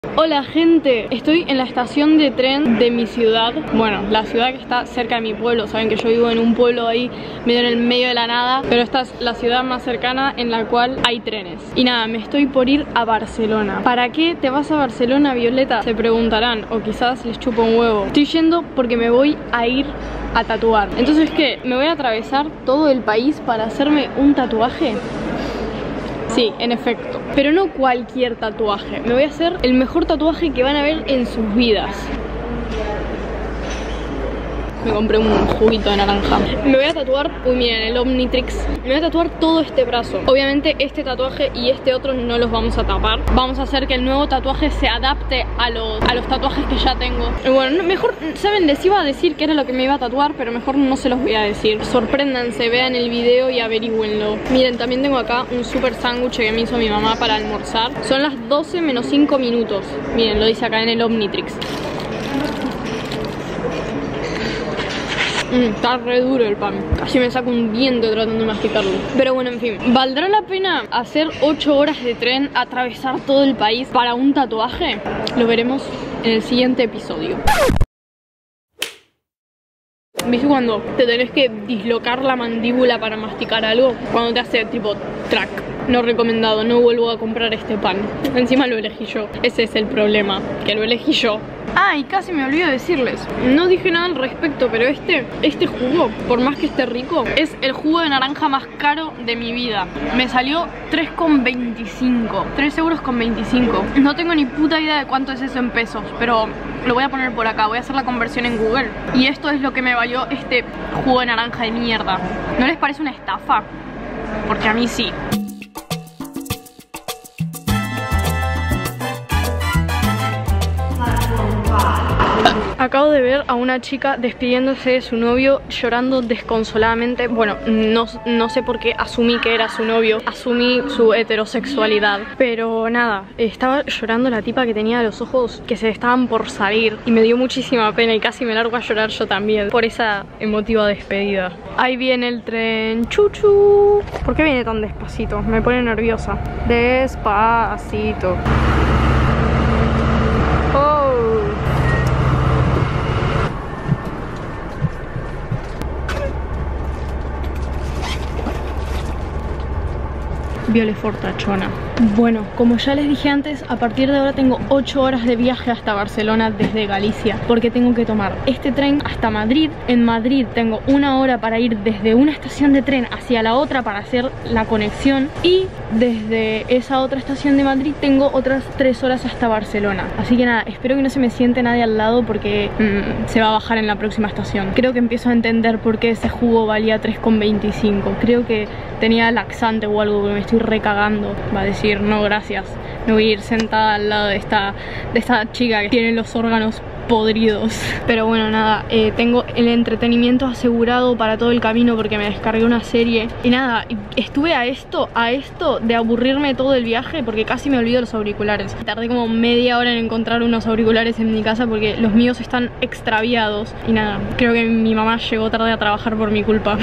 Hola gente, estoy en la estación de tren de mi ciudad. Bueno, la ciudad que está cerca de mi pueblo. Saben que yo vivo en un pueblo ahí medio en el medio de la nada, pero esta es la ciudad más cercana en la cual hay trenes. Y nada, me estoy por ir a Barcelona. ¿Para qué te vas a Barcelona, Violeta? Se preguntarán, o quizás les chupo un huevo. Estoy yendo porque me voy a ir a tatuar. Entonces, ¿qué? ¿Me voy a atravesar todo el país para hacerme un tatuaje? Sí, en efecto. Pero no cualquier tatuaje. Me voy a hacer el mejor tatuaje que van a ver en sus vidas. Me compré un juguito de naranja. Me voy a tatuar, uy miren, el Omnitrix. Me voy a tatuar todo este brazo. Obviamente este tatuaje y este otro no los vamos a tapar. Vamos a hacer que el nuevo tatuaje se adapte a los tatuajes que ya tengo. Y bueno, mejor, saben, les iba a decir qué era lo que me iba a tatuar, pero mejor no se los voy a decir. Sorpréndanse, vean el video y averigüenlo. Miren, también tengo acá un super sándwich que me hizo mi mamá para almorzar. Son las 12 menos 5 minutos. Miren, lo dice acá en el Omnitrix. Está re duro el pan. Casi me saco un diente tratando de masticarlo. Pero bueno, en fin, ¿valdrá la pena hacer 8 horas de tren, atravesar todo el país para un tatuaje? Lo veremos en el siguiente episodio. ¿Viste cuando te tenés que dislocar la mandíbula para masticar algo? Cuando te hace tipo track. No recomendado, no vuelvo a comprar este pan. Encima lo elegí yo. Ese es el problema, que lo elegí yo. Ah, y casi me olvido decirles, no dije nada al respecto, pero este jugo, por más que esté rico, es el jugo de naranja más caro de mi vida. Me salió 3,25, 3,25 €. No tengo ni puta idea de cuánto es eso en pesos, pero lo voy a poner por acá, voy a hacer la conversión en Google. Y esto es lo que me valió este jugo de naranja de mierda. ¿No les parece una estafa? Porque a mí sí. Acabo de ver a una chica despidiéndose de su novio, llorando desconsoladamente. Bueno, no sé por qué asumí que era su novio, asumí su heterosexualidad. Pero nada, estaba llorando la tipa que tenía los ojos que se estaban por salir. Y me dio muchísima pena y casi me largo a llorar yo también por esa emotiva despedida. Ahí viene el tren, chuchu. ¿Por qué viene tan despacito? Me pone nerviosa. Despacito. Viole fortachona. Bueno, como ya les dije antes, a partir de ahora tengo 8 horas de viaje hasta Barcelona desde Galicia, porque tengo que tomar este tren hasta Madrid. En Madrid tengo 1 hora para ir desde una estación de tren hacia la otra para hacer la conexión, y desde esa otra estación de Madrid tengo otras 3 horas hasta Barcelona. Así que nada, espero que no se me siente nadie al lado porque se va a bajar en la próxima estación. Creo que empiezo a entender por qué ese jugo valía 3,25. Creo que tenía laxante o algo, porque me estoy recagando. Va a decir, no gracias, no voy a ir sentada al lado de esta chica que tiene los órganos podridos. Pero bueno, nada, tengo el entretenimiento asegurado para todo el camino porque me descargué una serie. Y nada, estuve a esto de aburrirme todo el viaje porque casi me olvido los auriculares. Tardé como media hora en encontrar unos auriculares en mi casa porque los míos están extraviados. Y nada, creo que mi mamá llegó tarde a trabajar por mi culpa.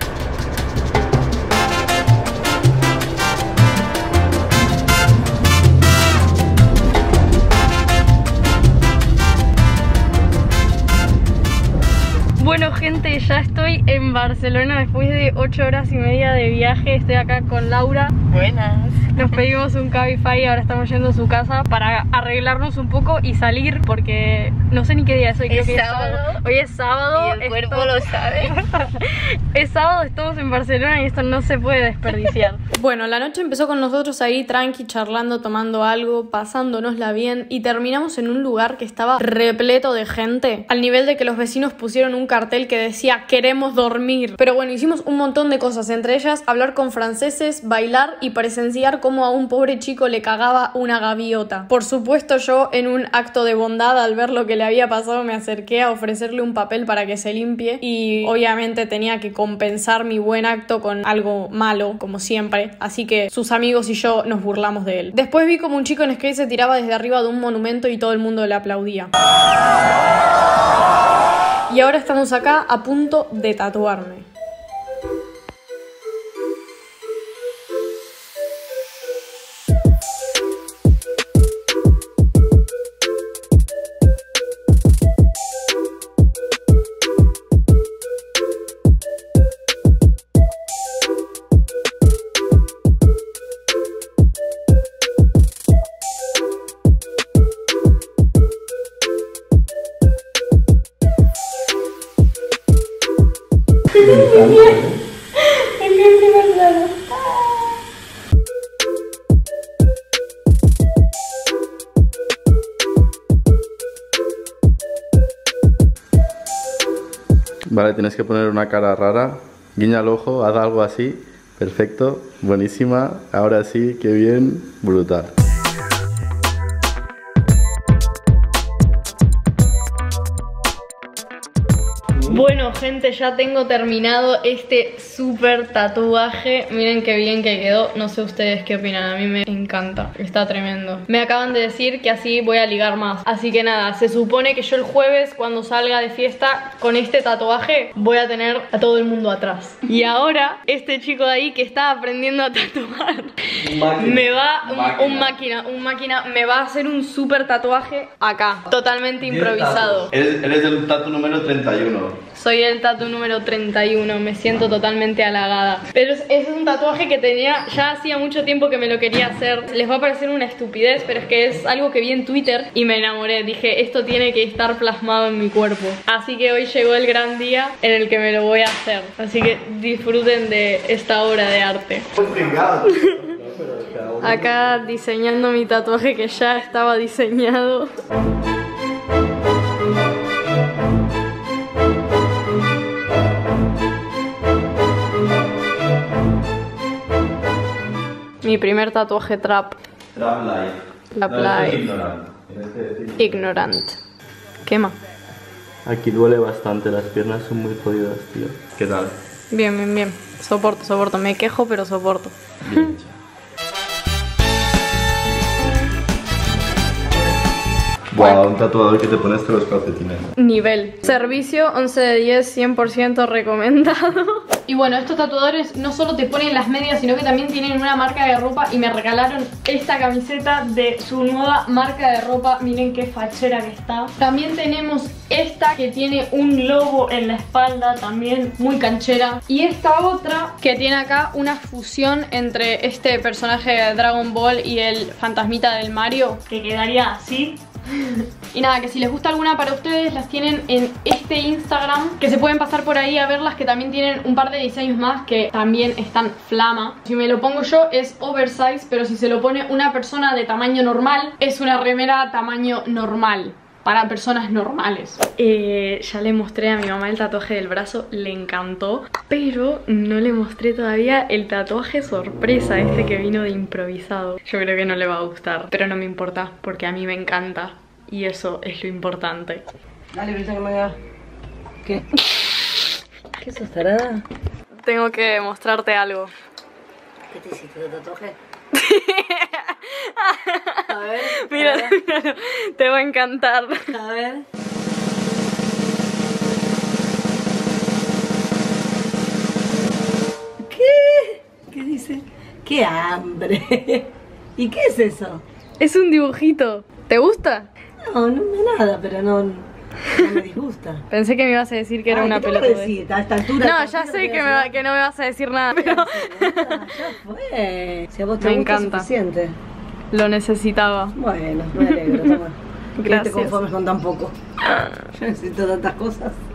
Bueno gente, ya estoy en Barcelona después de 8 horas y media de viaje. Estoy acá con Laura. Buenas. Nos pedimos un Cabify y ahora estamos yendo a su casa para arreglarnos un poco y salir porque no sé ni qué día es hoy. Creo que es sábado. Hoy es sábado. Y el cuerpo lo sabe. Es sábado, estamos en Barcelona y esto no se puede desperdiciar. Bueno, la noche empezó con nosotros ahí tranqui, charlando, tomando algo, pasándonosla bien, y terminamos en un lugar que estaba repleto de gente, al nivel de que los vecinos pusieron un cartel que decía queremos dormir. Pero bueno, hicimos un montón de cosas, entre ellas hablar con franceses, bailar y presenciar cómo a un pobre chico le cagaba una gaviota. Por supuesto, yo en un acto de bondad, al ver lo que le había pasado, me acerqué a ofrecerle un papel para que se limpie, y obviamente tenía que compensar mi buen acto con algo malo, como siempre, así que sus amigos y yo nos burlamos de él. Después vi como un chico en skate se tiraba desde arriba de un monumento y todo el mundo le aplaudía. Y ahora estamos acá a punto de tatuarme. primer plano. Vale, tienes que poner una cara rara, guiña el ojo, haz algo así. Perfecto, buenísima. Ahora sí, qué bien, brutal. Bueno, gente, ya tengo terminado este súper tatuaje. Miren qué bien que quedó. No sé ustedes qué opinan, a mí me encanta. Está tremendo. Me acaban de decir que así voy a ligar más. Así que nada, se supone que yo el jueves, cuando salga de fiesta con este tatuaje, voy a tener a todo el mundo atrás. Y ahora, este chico de ahí que está aprendiendo a tatuar me va, un máquina, me va a hacer un súper tatuaje acá, totalmente improvisado. Eres el tatu número 31. Soy el tatu número 31, me siento totalmente halagada. Pero es un tatuaje que tenía, ya hacía mucho tiempo que me lo quería hacer. Les va a parecer una estupidez, pero es que es algo que vi en Twitter y me enamoré. Dije, esto tiene que estar plasmado en mi cuerpo. Así que hoy llegó el gran día en el que me lo voy a hacer. Así que disfruten de esta obra de arte. Acá diseñando mi tatuaje que ya estaba diseñado. Mi primer tatuaje trap. Trap life. Trap life. Ignorant. Quema. Aquí duele bastante, las piernas son muy jodidas, tío. ¿Qué tal? Bien, bien, bien. Soporto. Me quejo, pero soporto. Bien hecho. Wow, un tatuador que te pone hasta los calcetines. Nivel. Servicio 11 de 10, 100% recomendado. Y bueno, estos tatuadores no solo te ponen las medias, sino que también tienen una marca de ropa. Y me regalaron esta camiseta de su nueva marca de ropa. Miren qué fachera que está. También tenemos esta que tiene un logo en la espalda, también muy canchera. Y esta otra que tiene acá una fusión entre este personaje de Dragon Ball y el fantasmita del Mario, que quedaría así. Y nada, que si les gusta alguna para ustedes, las tienen en este Instagram, que se pueden pasar por ahí a verlas, que también tienen un par de diseños más que también están flama. Si me lo pongo yo es oversize, pero si se lo pone una persona de tamaño normal, es una remera tamaño normal, para personas normales. Ya le mostré a mi mamá el tatuaje del brazo, le encantó, pero no le mostré todavía el tatuaje sorpresa, este que vino de improvisado. Yo creo que no le va a gustar, pero no me importa, porque a mí me encanta y eso es lo importante. Dale, Brisa, que me haga. ¿Qué? ¿Qué sos, tarada? Tengo que mostrarte algo. ¿Qué te hiciste de tatuaje? A ver, míralo, te va a encantar. a ver. ¿Qué? ¿Qué dice? ¡Qué hambre! ¿Y qué es eso? Es un dibujito. ¿Te gusta? No, no me nada, pero no me disgusta. Pensé que me ibas a decir que era una pelota. A esta altura. No, ya sé que no me vas a decir nada, pero ya fue. Si a vos te me gusta, encanta. Es suficiente. Lo necesitaba. Bueno, me alegro, toma. Gracias. No te conformes con tan poco. Yo necesito tantas cosas.